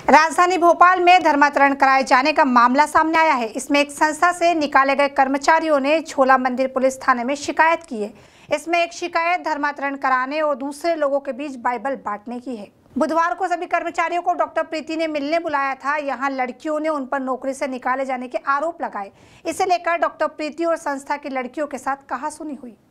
राजधानी भोपाल में धर्मांतरण कराए जाने का मामला सामने आया है। इसमें एक संस्था से निकाले गए कर्मचारियों ने छोला मंदिर पुलिस थाने में शिकायत की है। इसमें एक शिकायत धर्मांतरण कराने और दूसरे लोगों के बीच बाइबल बांटने की है। बुधवार को सभी कर्मचारियों को डॉक्टर प्रीति ने मिलने बुलाया था। यहां लड़कियों ने उन पर नौकरी से निकाले जाने के आरोप लगाए। इसे लेकर डॉक्टर प्रीति और संस्था की लड़कियों के साथ कहासुनी हुई।